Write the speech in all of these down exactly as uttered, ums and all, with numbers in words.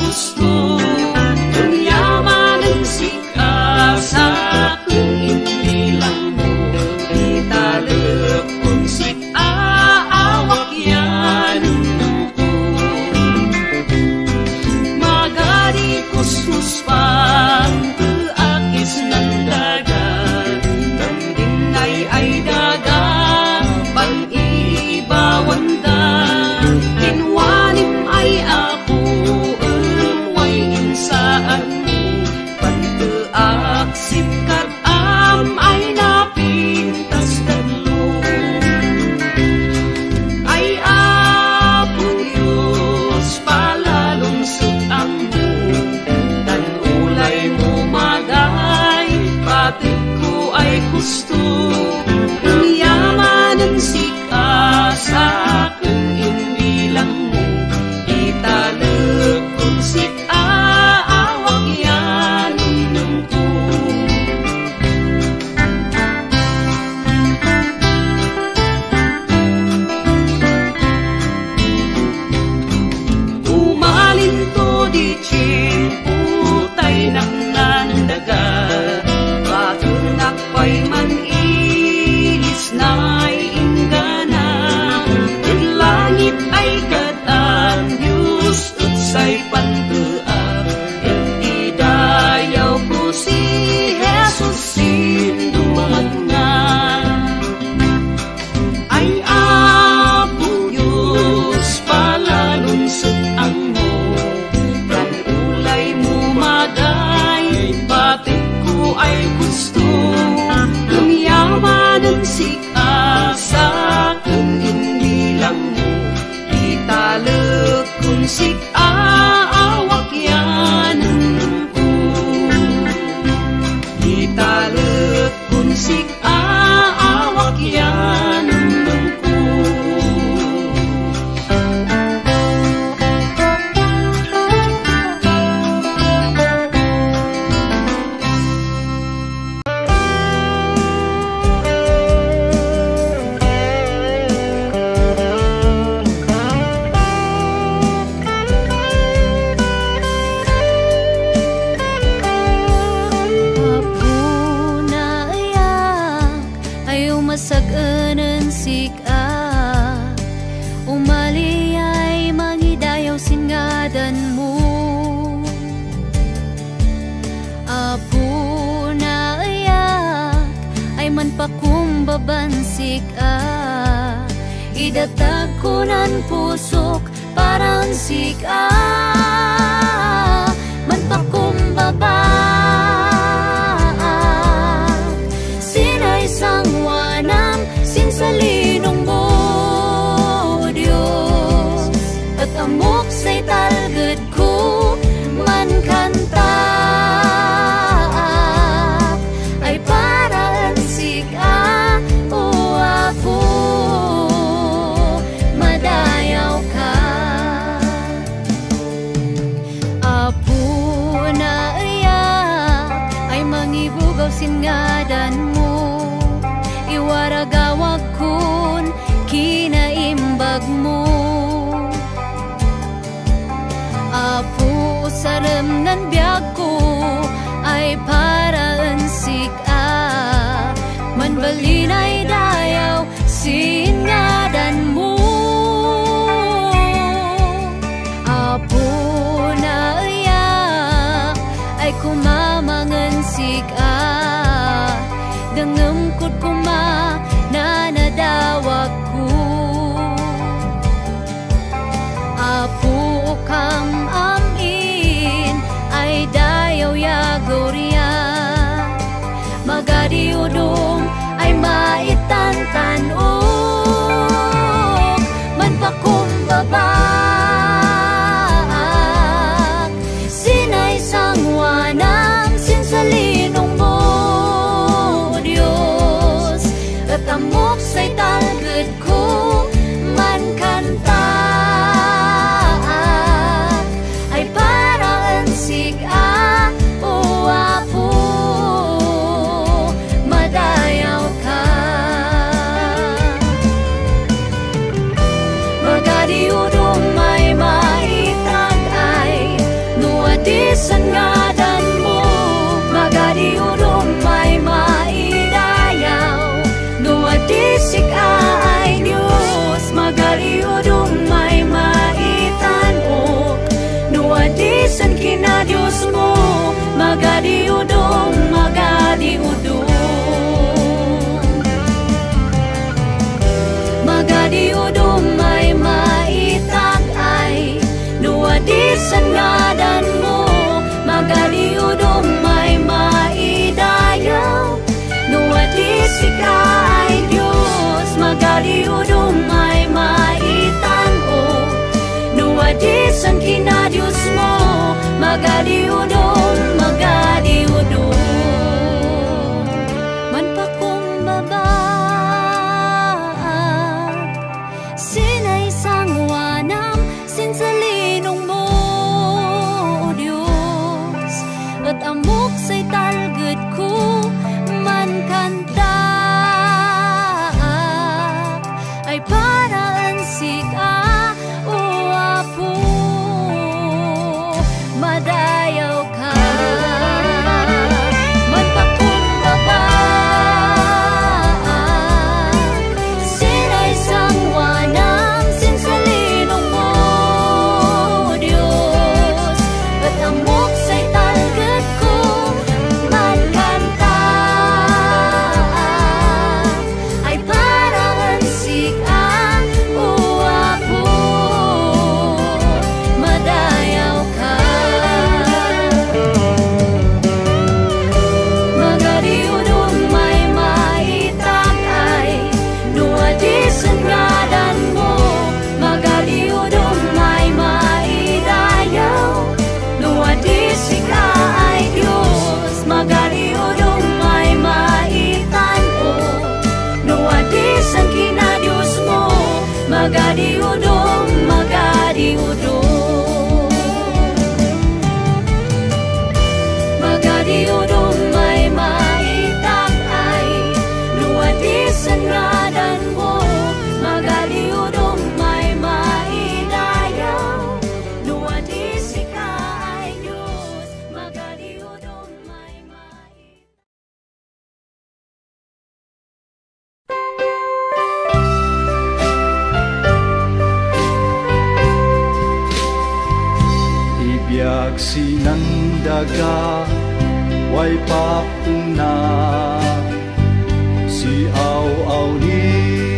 gusto. Yaman ang sika sa akin, hindi lang mo italep kung sika awak yan ko. Magari kuskus pang keakis ng dagat, tanding ay ay dagat pag-iibawan da. Tinwanim ay ako umway insaan mo, pagkaak sipkat am ay napintas dadlo. Ay apo Diyos palalungsod ang mo, dan ulay mo magay, patid ko ay gusto. Yaman ang sika sa akin, hindi lang mo italep kung sika awak yan ko. Umalin to di putay ng nandaga, patunak pa'y manilis na'y ingana. Ang langit ay gadaan, Diyos utsay pantuak, hindi dayaw ko si Jesus sindumat nga. Ay apo Diyos palalungsod ang mo, kan ulay mo magay, batid ko ay gusto. Ang yaman ang sika sa akin, hindi lang mo italep kung sika awak yan ko. Italep kung sika awak yan ko. Masag-anan sika, umali ay mangidayaw singadan mo. Apo na ayak ay manpakumbaban sika, idatag ko nan pusok parang sika, manpakumbaba. Sinay sangwanam sinsalinong mo, Diyos, at amok sa'y talgad ko man kanta, ay paraan sika o apo, madayaw ka. Apo na iyak ay mangibugaw singadan mo, iwaragawag kun kinaimbag mo. Apo sarem nan biyag ko ay paraan sika, manbalin ay dayaw singadan mo. Apo na iyak ay kumamangan sika, dengem kud kuma nanadawag ko. Apo kam amin ay dayaw ya gloria, magadi udong ay mai wadisan ngadan mo, magadiudum may maidayaw. No wadisik ay Diyos, magadiudum may maitanok. No wadisan kina Diyos mo, magadiudum, magadiudum. Magadiudum may maitagay, no wadisan ngadan mo, magadiudum may maidayaw. No wadisik ay Diyos, magadiudum may maitanok. No wadisan kina Diyos mo, magadiudum, magadiudum. Man pa kumbaba sinaysang wanam sinsalinong mo, O Diyos, at amok sa'y talged ko man kanta ay paraan sika, O Apo, madayaw ka. Magpakumbaba sinaysang wanam sinsalinong mo, O Diyos, at amok sa'y talged ko man kanta ay paraan sika, O Apo, madayaw ka. Magadiudum may maitagay, no wadisan ngadan mo, magadiudum may maidayaw. No wadisik ay Diyos, magadiudum may maitanok. No wadisan kina Diyos mo, magadiudum, magadiudum. Magadiudum may maitagay, no wadisan ngadan mo, magadiudum may maidayaw. No wadisik ay Diyos, magadiudum may maidayaw. Ibiyag sinandaga, way papuna, si aw-aw ni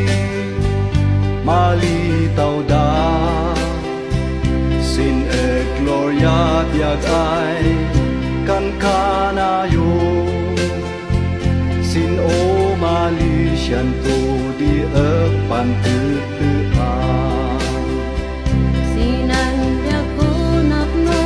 malitaw da, sin e gloria diag ay kan kanayo, sin o malisyan to di e pantutuan. Sinandya kunak mo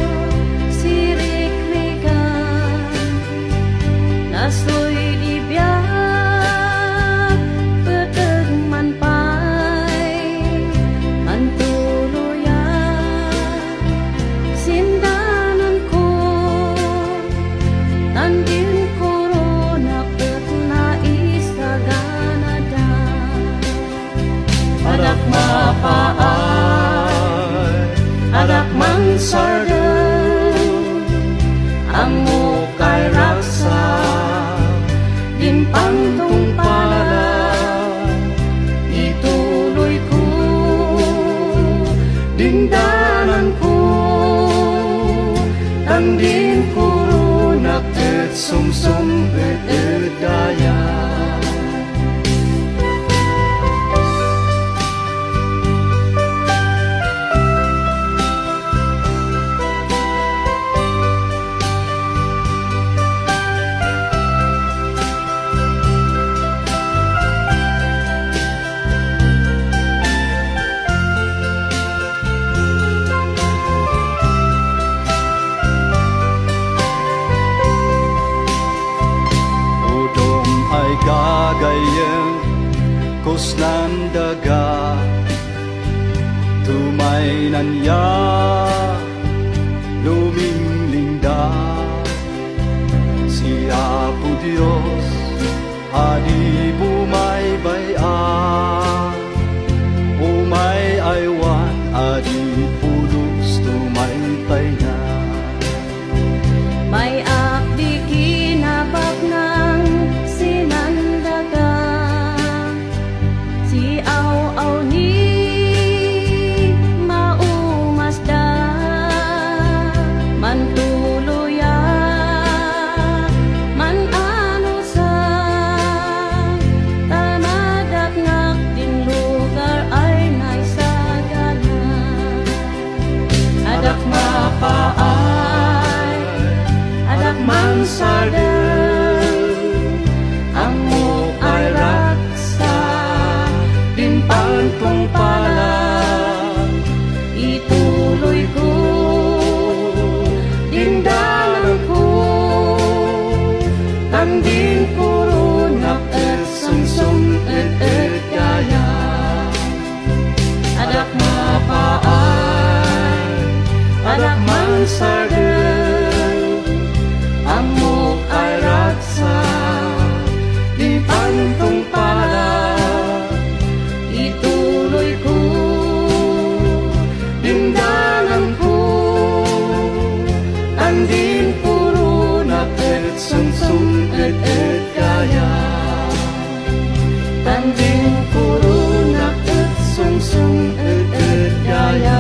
sirik-rikan, nasoy di biyak peteg manpay antuluyan. Sindanan ko tandin korona ket naisaganadan. Anak mapaay, anak mansarden, amo kay raksa, din pangtungpala, ituloy ko, dindanan ko, tandin ko nakit sumsum bedaya. Gagayang kusnan daga, tumay nanya luminglinda, siya po Diyos adi bumay baya, umay aywan adi pulos tumay pay na. sarden, amok ay raksa, di pantong pala, ituloy ko, dindanan ko, andin puro na pet sum-sum et et gaya, andin puro na pet sum-sum et et gaya.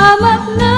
Salamat na